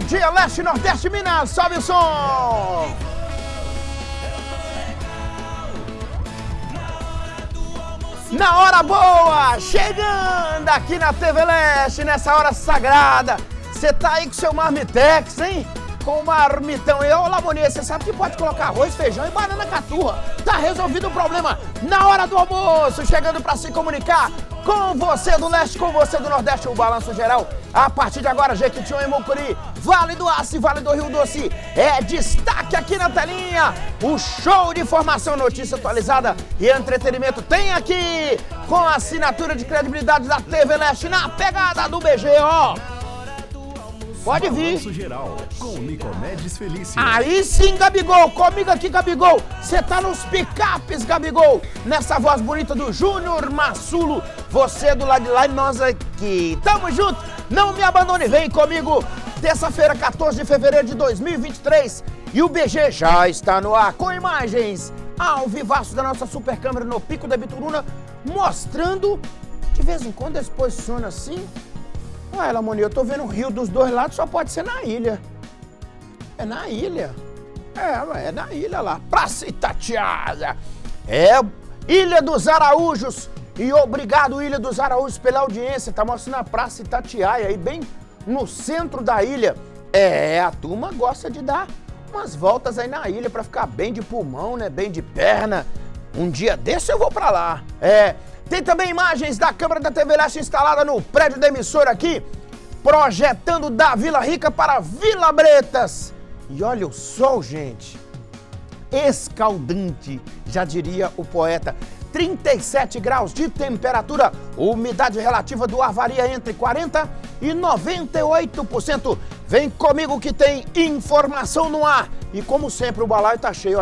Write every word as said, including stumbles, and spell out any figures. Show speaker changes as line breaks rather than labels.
dia, Leste, Nordeste, Minas, sobe o som! Na hora boa, chegando aqui na T V Leste, nessa hora sagrada. Você tá aí com seu marmitex, hein? Com o marmitão. E ô, Lamonier, você sabe que pode colocar arroz, feijão e banana caturra. Tá resolvido o problema na hora do almoço, chegando pra se comunicar com você do Leste, com você do Nordeste, o Balanço Geral. A partir de agora, Jequitinhonha e Mucuri, Vale do Aço e Vale do Rio Doce, é destaque aqui na telinha. O show de informação, notícia atualizada e entretenimento tem aqui, com a assinatura de credibilidade da T V Leste, na pegada do B G, ó. Pode vir.
Balanço Geral, com Nicomedes Felício.
Aí sim, Gabigol. Comigo aqui, Gabigol. Você tá nos picapes, Gabigol. Nessa voz bonita do Júnior Massulo. Você do lado de lá e nós aqui. Tamo junto. Não me abandone. Vem comigo. Terça-feira, quatorze de fevereiro de dois mil e vinte e três. E o B G já está no ar com imagens ao vivaço da nossa super câmera no Pico da Bituruna, mostrando, de vez em quando, ele se posiciona assim. Ué, Lamoni, eu tô vendo o rio dos dois lados, só pode ser na ilha. É na ilha. É, é na ilha lá. Praça Itatiaia. É, Ilha dos Araújos. E obrigado, Ilha dos Araújos, pela audiência. Tá mostrando a Praça Itatiaia aí, bem no centro da ilha. É, a turma gosta de dar umas voltas aí na ilha pra ficar bem de pulmão, né? Bem de perna. Um dia desse eu vou pra lá. É... Tem também imagens da câmera da T V Leste instalada no prédio da emissora aqui, projetando da Vila Rica para Vila Bretas. E olha o sol, gente. Escaldante, já diria o poeta. trinta e sete graus de temperatura, umidade relativa do ar varia entre quarenta por cento e noventa e oito por cento. Vem comigo que tem informação no ar. E como sempre o balaio tá cheio, ó.